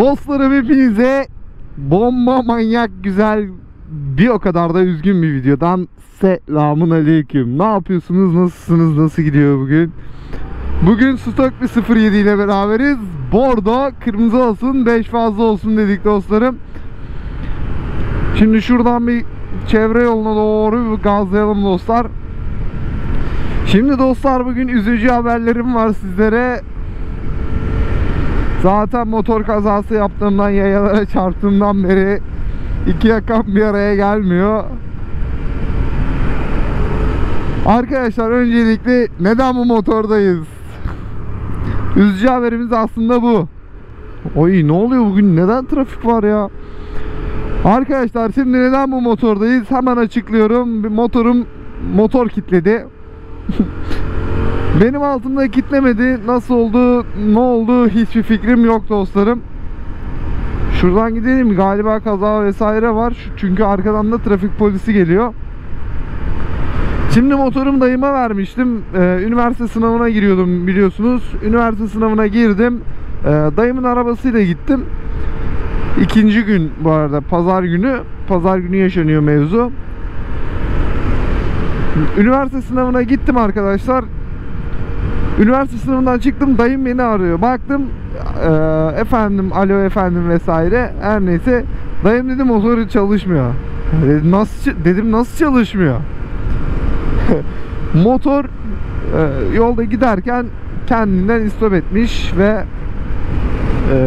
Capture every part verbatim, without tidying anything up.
Dostlarım hepinize bomba manyak güzel bir o kadar da üzgün bir videodan selamun aleyküm. Ne yapıyorsunuz? Nasılsınız? Nasıl gidiyor bugün? Bugün stok bir sıfır yedi ile beraberiz. Bordo kırmızı olsun beş fazla olsun dedik dostlarım. Şimdi şuradan bir çevre yoluna doğru bir gazlayalım dostlar. Şimdi dostlar bugün üzücü haberlerim var sizlere. Zaten motor kazası yaptığımdan, yayalara çarptığımdan beri iki yakam bir araya gelmiyor. Arkadaşlar öncelikle neden bu motordayız? Üzücü haberimiz aslında bu. Oy ne oluyor bugün? Neden trafik var ya? Arkadaşlar şimdi neden bu motordayız? Hemen açıklıyorum. Bir motorum motor kilitledi. Benim altımda kilitlemedi. Nasıl oldu, ne oldu hiçbir fikrim yok dostlarım. Şuradan gidelim. Galiba kaza vesaire var. Çünkü arkadan da trafik polisi geliyor. Şimdi motorum dayıma vermiştim. Ee, üniversite sınavına giriyordum biliyorsunuz. Üniversite sınavına girdim. Ee, dayımın arabasıyla gittim. İkinci gün bu arada. Pazar günü. Pazar günü yaşanıyor mevzu. Üniversite sınavına gittim arkadaşlar. Üniversite sınavından çıktım, dayım beni arıyor. Baktım e, efendim, alo efendim vesaire. Her neyse dayım dedi motoru çalışmıyor. Dedim nasıl, dedim nasıl çalışmıyor? Motor e, yolda giderken kendinden istop etmiş ve e,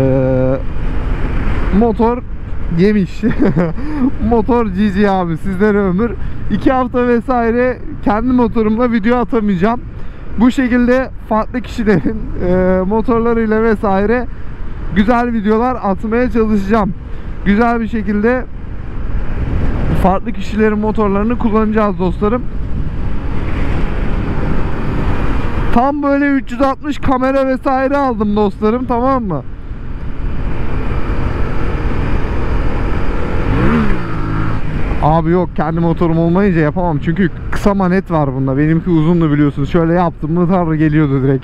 motor yemiş. Motor G G abi, sizlere ömür. iki hafta vesaire kendi motorumla video atamayacağım. Bu şekilde farklı kişilerin e, motorlarıyla vesaire güzel videolar atmaya çalışacağım. Güzel bir şekilde farklı kişilerin motorlarını kullanacağız dostlarım. Tam böyle üç yüz altmış kamera vesaire aldım dostlarım, tamam mı? Abi yok, kendi motorum olmayınca yapamam. Çünkü kısa manet var bunda. Benimki uzundu biliyorsunuz. Şöyle yaptım mı tar geliyordu direkt.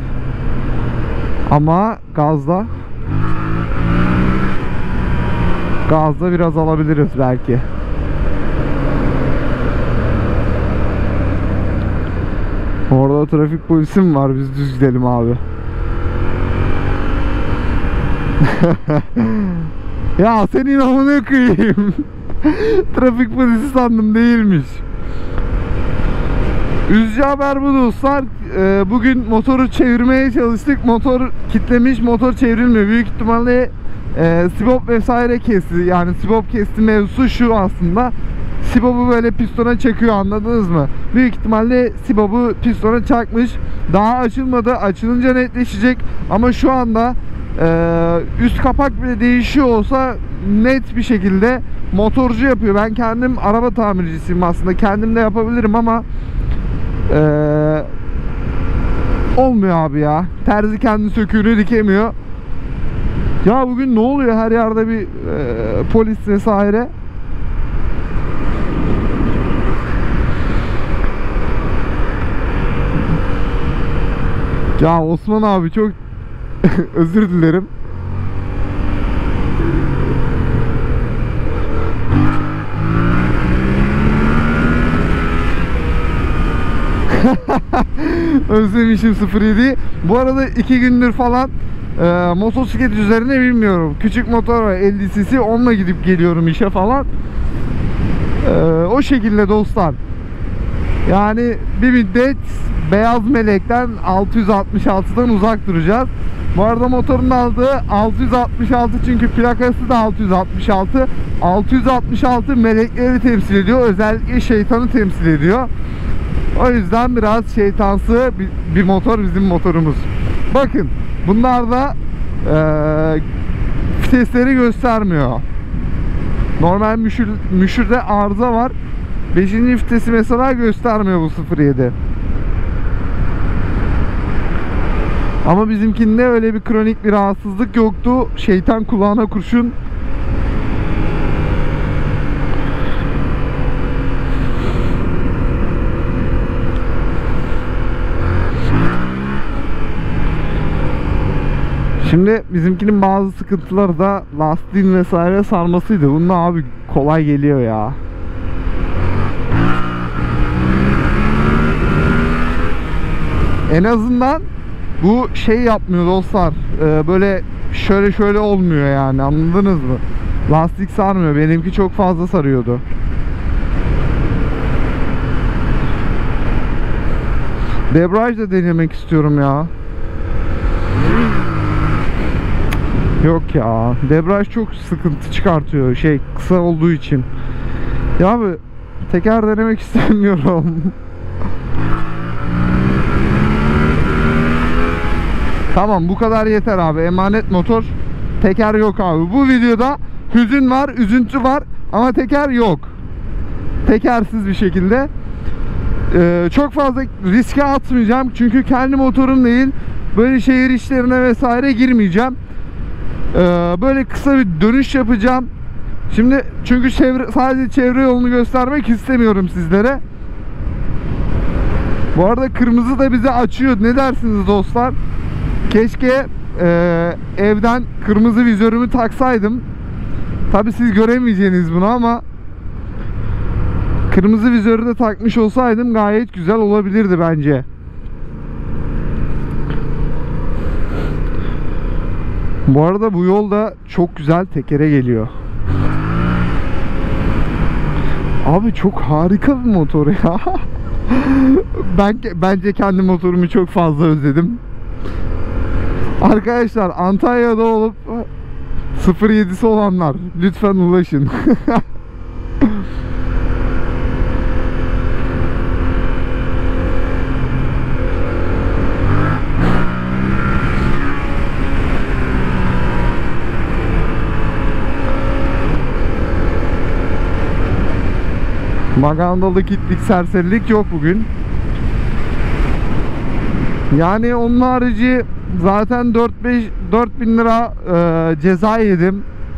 Ama gazda Gazda biraz alabiliriz belki. Orada trafik polisi mi var? Biz düz gidelim abi. Ya senin amına koyayım. Trafik polisi sandım, değilmiş. Üzücü haber bu dostlar. Ee, bugün motoru çevirmeye çalıştık. Motor kilitlemiş, motor çevrilmiyor. Büyük ihtimalle e, sibop vesaire kesti. Yani sibop kesti mevzusu şu aslında. Sibobu böyle pistona çekiyor, anladınız mı? Büyük ihtimalle sibobu pistona çakmış. Daha açılmadı. Açılınca netleşecek. Ama şu anda e, üst kapak bile değişiyor olsa net bir şekilde motorcu yapıyor. Ben kendim araba tamircisiyim aslında. Kendim de yapabilirim ama ee, olmuyor abi ya. Terzi kendi söküğünü dikemiyor. Ya bugün ne oluyor? Her yerde bir e, polis vesaire. Ya Osman abi çok özür dilerim. Özlemişim sıfır yediyi. Bu arada iki gündür falan e, motosiklet üzerine bilmiyorum. Küçük motor var, elli cc, onunla gidip geliyorum işe falan. E, o şekilde dostlar. Yani bir müddet beyaz melekten altı yüz altmış altıdan uzak duracağız. Bu arada motorun aldığı altı yüz altmış altı, çünkü plakası da altı yüz altmış altı. altı yüz altmış altı melekleri temsil ediyor. Özellikle şeytanı temsil ediyor. O yüzden biraz şeytansı bir, bir motor bizim motorumuz. Bakın bunlar da e, vitesleri göstermiyor. Normal müşür, müşürde arıza var. beşinci vitesi mesela göstermiyor bu sıfır yedi. Ama bizimkinde öyle bir kronik bir rahatsızlık yoktu. Şeytan kulağına kurşun. Şimdi bizimkinin bazı sıkıntıları da lastiğin vesaire sarmasıydı. Bununla abi kolay geliyor ya. En azından bu şey yapmıyor dostlar. Ee, böyle şöyle şöyle olmuyor yani, anladınız mı? Lastik sarmıyor. Benimki çok fazla sarıyordu. Debriyaj da denemek istiyorum ya. Yok ya. Debriyaj çok sıkıntı çıkartıyor. Şey, kısa olduğu için. Ya abi teker denemek istemiyorum. Tamam, bu kadar yeter abi. Emanet motor. Teker yok abi. Bu videoda hüzün var, üzüntü var ama teker yok. Tekersiz bir şekilde. Ee, çok fazla riske atmayacağım. Çünkü kendi motorum değil. Böyle şehir işlerine vesaire girmeyeceğim. Ee, böyle kısa bir dönüş yapacağım. Şimdi çünkü çevre, sadece çevre yolunu göstermek istemiyorum sizlere. Bu arada kırmızı da bize açıyor. Ne dersiniz dostlar? Keşke e, evden kırmızı vizörümü taksaydım. Tabi siz göremeyeceğiniz bunu ama kırmızı vizörü de takmış olsaydım gayet güzel olabilirdi bence. Bu arada bu yol da çok güzel tekere geliyor. Abi çok harika bir motor ya. Ben bence kendi motorumu çok fazla özledim. Arkadaşlar Antalya'da olup sıfır yedisi olanlar lütfen ulaşın. Magandalık, itlik, serserilik yok bugün. Yani onun harici zaten dört beş dört bin lira e, ceza yedim.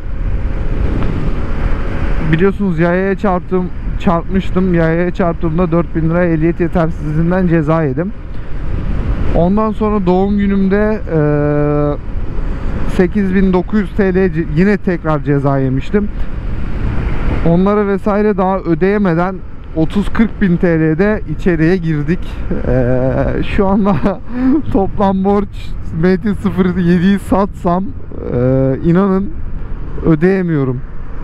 Biliyorsunuz yayaya çarptım, çarpmıştım. Yayaya çarptığımda dört bin lira ehliyet yetersizliğinden ceza yedim. Ondan sonra doğum günümde e, sekiz bin dokuz yüz TL yine tekrar ceza yemiştim. Onları vesaire daha ödeyemeden otuz kırk bin T L'de içeriye girdik. Ee, şu anda toplam borç M T sıfır yediyi satsam e, inanın ödeyemiyorum.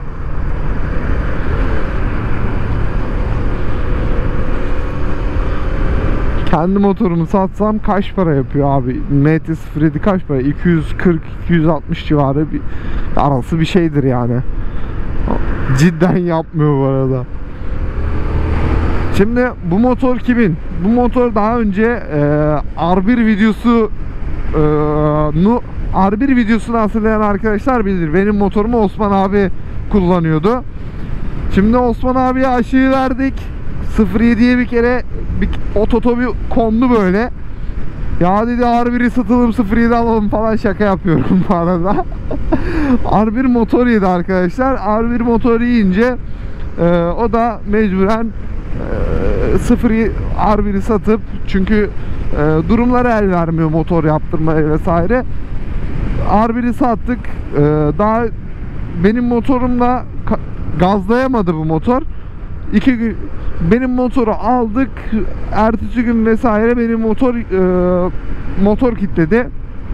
Kendi motorumu satsam kaç para yapıyor abi? M T sıfır yedi kaç para? iki yüz kırk iki yüz altmış civarı bir arası bir şeydir yani. Cidden yapmıyor bu arada. Şimdi bu motor kimin? Bu motor daha önce e, R bir videosu e, nu, R bir videosunu hatırlayan arkadaşlar bilir. Benim motorumu Osman abi kullanıyordu. Şimdi Osman abiye aşıyı verdik. sıfır yediye bir kere bir ototobi kondu böyle. Ya dedi R biri satalım, sıfır yedi alalım falan, şaka yapıyorum bu arada. R bir motor yedi arkadaşlar. R bir motor yiyince e, o da mecburen e, sıfır R biri satıp, çünkü e, durumları el vermiyor motor yaptırmaya vesaire. R biri sattık. E, daha benim motorumla gazlayamadı bu motor. İki gün benim motoru aldık, ertesi gün vesaire benim motor e, motor kilitledi.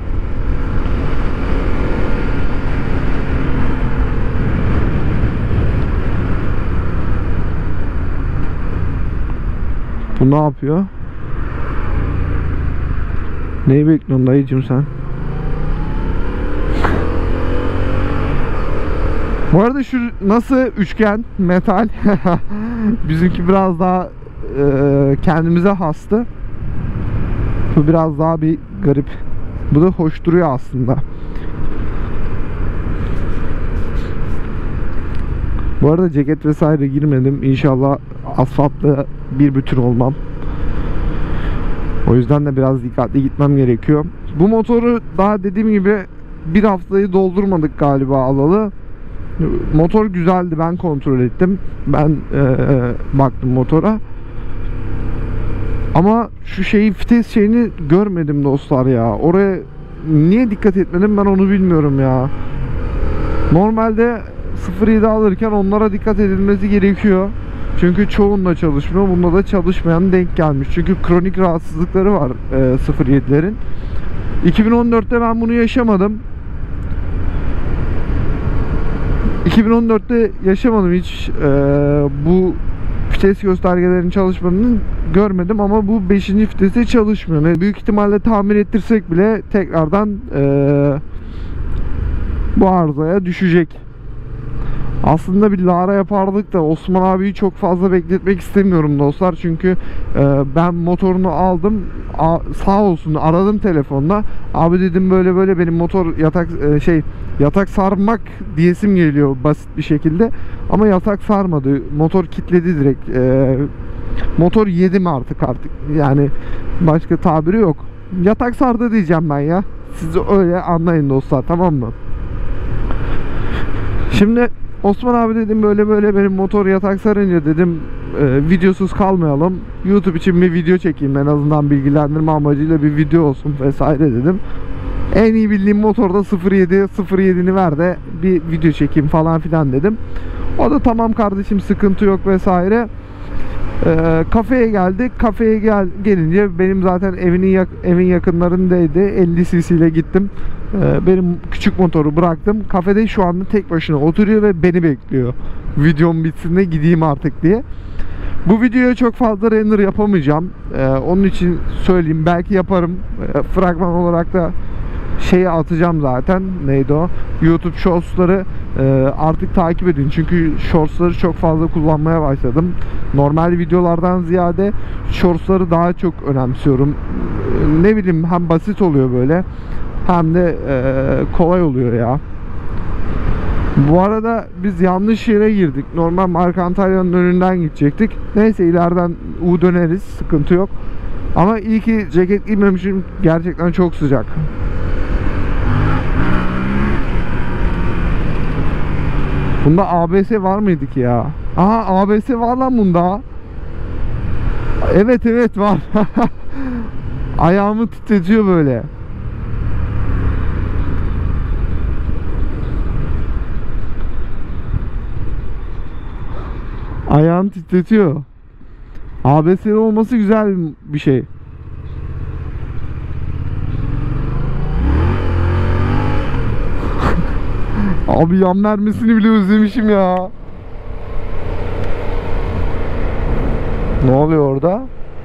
Bu ne yapıyor? Neyi bekliyorsun dayıcım sen? Bu arada şu nasıl üçgen metal? Bizimki biraz daha e, kendimize hastı. Bu biraz daha bir garip. Bu da hoş duruyor aslında. Bu arada ceket vesaire girmedim. İnşallah asfaltla bir bütün olmam. O yüzden de biraz dikkatli gitmem gerekiyor. Bu motoru daha dediğim gibi bir haftayı doldurmadık galiba alalı. Motor güzeldi, ben kontrol ettim. Ben e, baktım motora. Ama şu şeyi, vites şeyini görmedim dostlar ya. Oraya niye dikkat etmedim ben onu bilmiyorum ya. Normalde sıfır yedi alırken onlara dikkat edilmesi gerekiyor. Çünkü çoğunla çalışmıyor. Bunda da çalışmayan denk gelmiş. Çünkü kronik rahatsızlıkları var e, sıfır yedilerin. iki bin on dörtte ben bunu yaşamadım. iki bin on dörtte yaşamadım hiç. E, bu vites göstergelerinin çalışmadığını görmedim ama bu beşinci vitesi çalışmıyor. Yani büyük ihtimalle tamir ettirsek bile tekrardan e, bu arızaya düşecek. Aslında bir Lara yapardık da Osman abiyi çok fazla bekletmek istemiyorum dostlar. Çünkü e, ben motorunu aldım. A, sağ olsun aradım telefonla. Abi dedim böyle böyle benim motor yatak e, şey yatak sarmak diyesim geliyor basit bir şekilde. Ama yatak sarmadı. Motor kilitledi direkt. E, motor yedim artık artık. Yani başka tabiri yok. Yatak sardı diyeceğim ben ya. Siz öyle anlayın dostlar, tamam mı? Şimdi Osman abi dedim böyle böyle benim motor yatak sarınca dedim e, videosuz kalmayalım. YouTube için bir video çekeyim, en azından bilgilendirme amacıyla bir video olsun vesaire dedim. En iyi bildiğim motorda sıfır yedi sıfır yedi'ni ver de bir video çekeyim falan filan dedim. O da tamam kardeşim, sıkıntı yok vesaire. E, kafeye geldik. Kafeye gel gelince benim zaten evinin yak evin yakınlarındaydı. elli cc ile gittim. E, benim küçük motoru bıraktım. Kafede şu anda tek başına oturuyor ve beni bekliyor. Videom bitsin de gideyim artık diye. Bu videoya çok fazla render yapamayacağım. E, onun için söyleyeyim, belki yaparım. E, fragman olarak da şeyi atacağım zaten. Neydi o? YouTube Shorts'ları e, artık takip edin. Çünkü Shorts'ları çok fazla kullanmaya başladım. Normal videolardan ziyade Shorts'ları daha çok önemsiyorum. E, ne bileyim, hem basit oluyor böyle hem de e, kolay oluyor ya. Bu arada biz yanlış yere girdik. Normal Mark Antalya'nın önünden gidecektik. Neyse, ileriden U döneriz. Sıkıntı yok. Ama iyi ki ceket giymemişim. Gerçekten çok sıcak. Bunda A B S var mıydı ki ya? Aha, A B S var lan bunda. Evet evet var. Ayağımı titretiyor böyle. Ayağını titretiyor. A B S'li olması güzel bir şey. Abi yan vermesini bile özlemişim ya. Ne oluyor orada?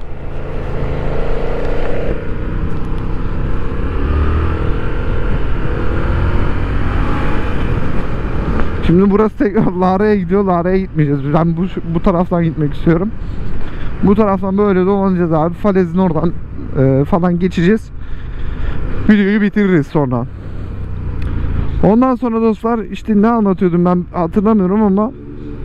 Şimdi burası tekrar Lara'ya gidiyor. Lara'ya gitmeyeceğiz. Ben bu, bu taraftan gitmek istiyorum. Bu taraftan böyle dolanacağız abi. Falezin oradan e, falan geçeceğiz. Videoyu bitiririz sonra. Ondan sonra dostlar, işte ne anlatıyordum ben hatırlamıyorum ama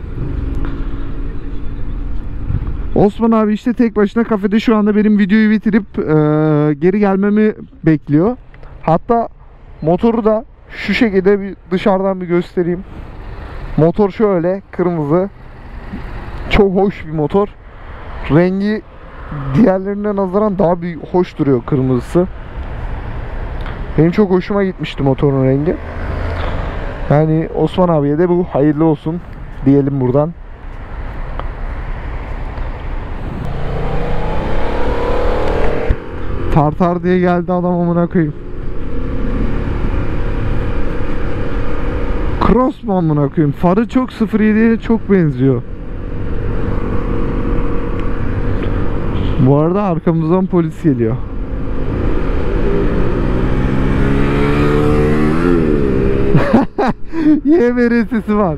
Osman abi işte tek başına kafede şu anda benim videoyu bitirip e, geri gelmemi bekliyor. Hatta motoru da şu şekilde bir dışarıdan bir göstereyim. Motor şöyle kırmızı. Çok hoş bir motor. Rengi diğerlerine nazaran daha bir hoş duruyor kırmızısı. Benim çok hoşuma gitmişti motorun rengi. Yani Osman abiye de bu hayırlı olsun diyelim buradan. Tartar diye geldi adam, amına koyayım. Cross mu amına koyayım? Farı çok sıfır yediye çok benziyor. Bu arada arkamızdan polis geliyor. Y B R sesi var.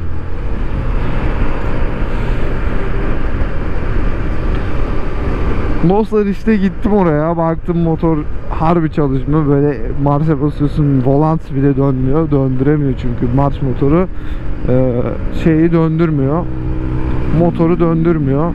Dostlar işte gittim oraya, baktım motor harbi çalışmıyor. Böyle marşa basıyorsun, volant bile dönmüyor, döndüremiyor çünkü marş motoru e, şeyi döndürmüyor, motoru döndürmüyor.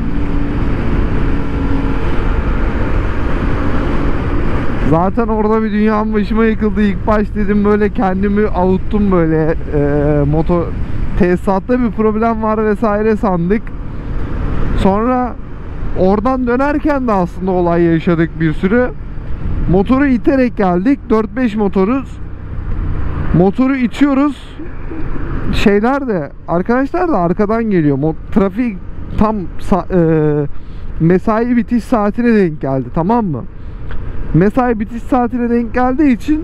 Zaten orada bir dünyam başıma yıkıldı. İlk baş dedim böyle, kendimi avuttum böyle, e, motor tesisatta bir problem var vesaire sandık. Sonra oradan dönerken de aslında olay yaşadık bir sürü. Motoru iterek geldik. dört beş motoruz. Motoru itiyoruz. Şeyler de, arkadaşlar da arkadan geliyor. Mo trafik tam e mesai bitiş saatine denk geldi, tamam mı? Mesai bitiş saatine denk geldiği için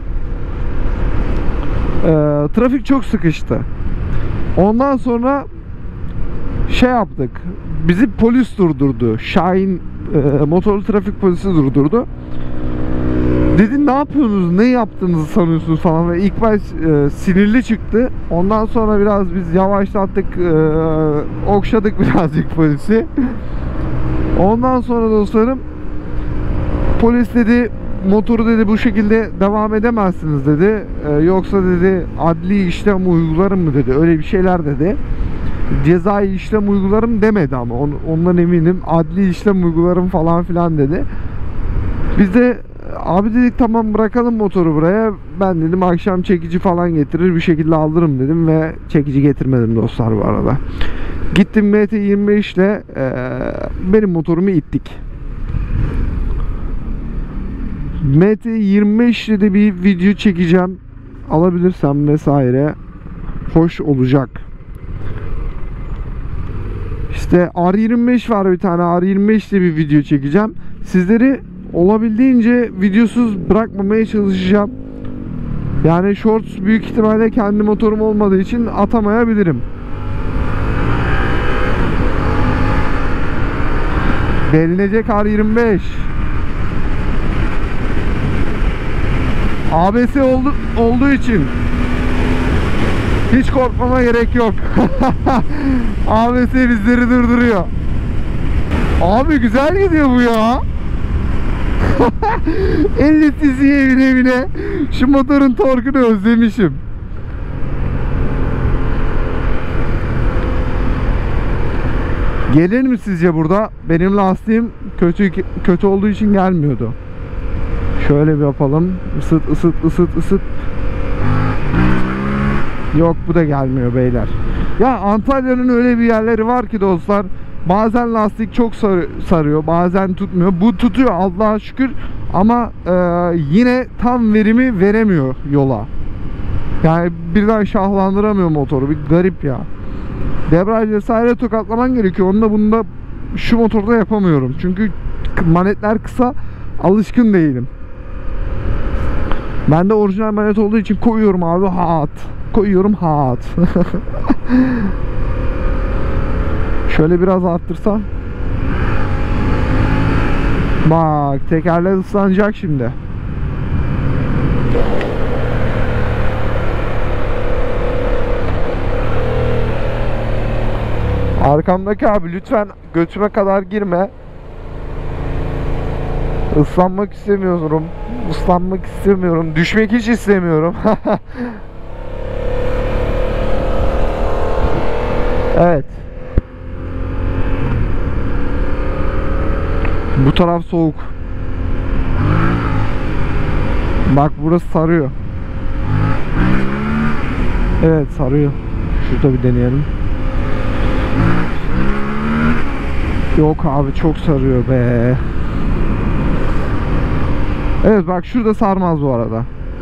e, trafik çok sıkıştı. Ondan sonra şey yaptık. Bizi polis durdurdu. Şahin e, motorlu trafik polisi durdurdu. Dedi ne yapıyorsunuz, ne yaptığınızı sanıyorsunuz falan ve ilk baş e, sinirli çıktı. Ondan sonra biraz biz yavaşlattık, e, okşadık birazcık polisi. Ondan sonra dostlarım, polis dedi motoru dedi bu şekilde devam edemezsiniz dedi. E, yoksa dedi adli işlem uygularım mı dedi. Öyle bir şeyler dedi. Cezai işlem uygularım demedi ama on, ondan eminim. Adli işlem uygularım falan filan dedi. Biz de abi dedik tamam bırakalım motoru buraya. Ben dedim akşam çekici falan getirir bir şekilde aldırım dedim ve çekici getirmedim dostlar bu arada. Gittim M T yirmi beş ile e, benim motorumu ittik. M T yirmi beş ile de bir video çekeceğim. Alabilirsem vesaire hoş olacak. İşte R yirmi beş var, bir tane R yirmi beş ile bir video çekeceğim. Sizleri olabildiğince videosuz bırakmamaya çalışacağım. Yani shorts büyük ihtimalle kendi motorum olmadığı için atamayabilirim. Delinecek R yirmi beş. A B S oldu, olduğu için hiç korkmama gerek yok. A B S bizleri durduruyor. Abi güzel gidiyor bu ya. elli cc'ye bine bine şu motorun torkunu özlemişim. Gelir mi sizce burada? Benim lastiğim kötü kötü olduğu için gelmiyordu. Şöyle bir yapalım. Isıt ısıt ısıt ısıt. Yok, bu da gelmiyor beyler. Ya Antalya'nın öyle bir yerleri var ki dostlar. Bazen lastik çok sar sarıyor, bazen tutmuyor. Bu tutuyor Allah'a şükür ama e, yine tam verimi veremiyor yola. Yani birden şahlandıramıyor motoru. Bir garip ya. Debriyaj vesaire tokatlaman gerekiyor. Onu da bunu da şu motorda yapamıyorum. Çünkü manetler kısa, alışkın değilim. Ben de orijinal manet olduğu için koyuyorum abi hat. Koyuyorum hat. Şöyle biraz arttırsam. Bak tekerler ıslanacak şimdi. Arkamdaki abi lütfen götüme kadar girme. Islanmak istemiyorum. Islanmak istemiyorum. Düşmek hiç istemiyorum. Evet. Bu taraf soğuk. Bak burası sarıyor. Evet sarıyor. Şurada bir deneyelim. Yok abi çok sarıyor be. Evet bak şurada sarmaz bu arada.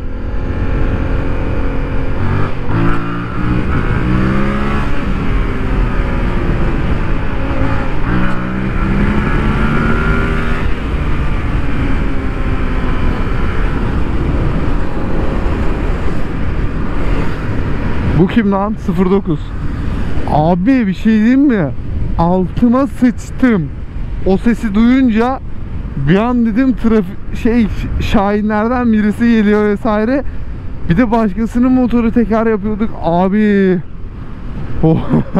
Bu kim lan? sıfır dokuz. Abi bir şey diyeyim mi? Altıma sıçtım. O sesi duyunca bir an dedim trafik şey şahinlerden birisi geliyor vesaire. Bir de başkasının motoru tekrar yapıyorduk abi. Oh.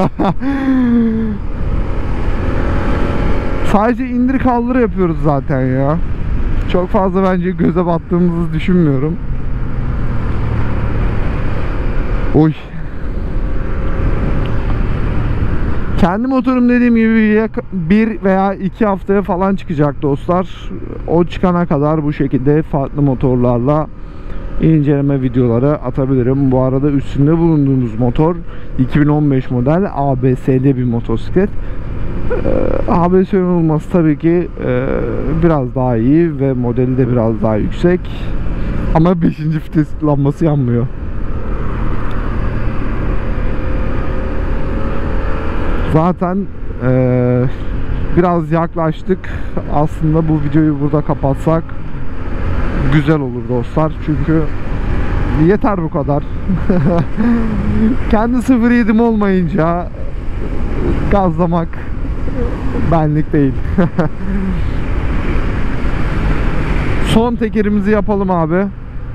Sadece indir kaldır yapıyoruz zaten ya. Çok fazla bence göze battığımızı düşünmüyorum. Oy. Kendi motorum dediğim gibi bir veya iki haftaya falan çıkacak dostlar. O çıkana kadar bu şekilde farklı motorlarla inceleme videoları atabilirim. Bu arada üstünde bulunduğumuz motor iki bin on beş model A B S'li bir motosiklet. Ee, A B S olması tabii ki e, biraz daha iyi ve modeli de biraz daha yüksek. Ama beşinci vites lambası yanmıyor. Zaten e, biraz yaklaştık. Aslında bu videoyu burada kapatsak güzel olur dostlar. Çünkü yeter bu kadar. Kendi sıfır yedim olmayınca gazlamak benlik değil. Son tekerimizi yapalım abi.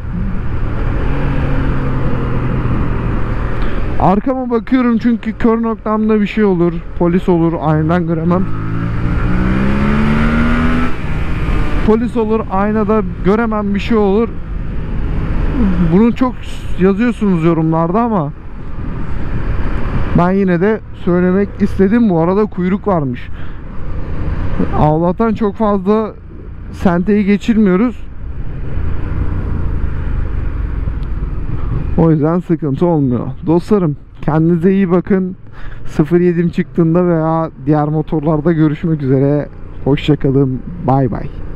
Arkama bakıyorum çünkü kör noktamda bir şey olur. Polis olur, aynadan göremem. Polis olur, aynada göremem, bir şey olur. Bunu çok yazıyorsunuz yorumlarda ama ben yine de söylemek istedim. Bu arada kuyruk varmış. Allah'tan çok fazla senteyi geçirmiyoruz. O yüzden sıkıntı olmuyor. Dostlarım, kendinize iyi bakın. sıfır yedim çıktığında veya diğer motorlarda görüşmek üzere. Hoşça kalın. Bay bay.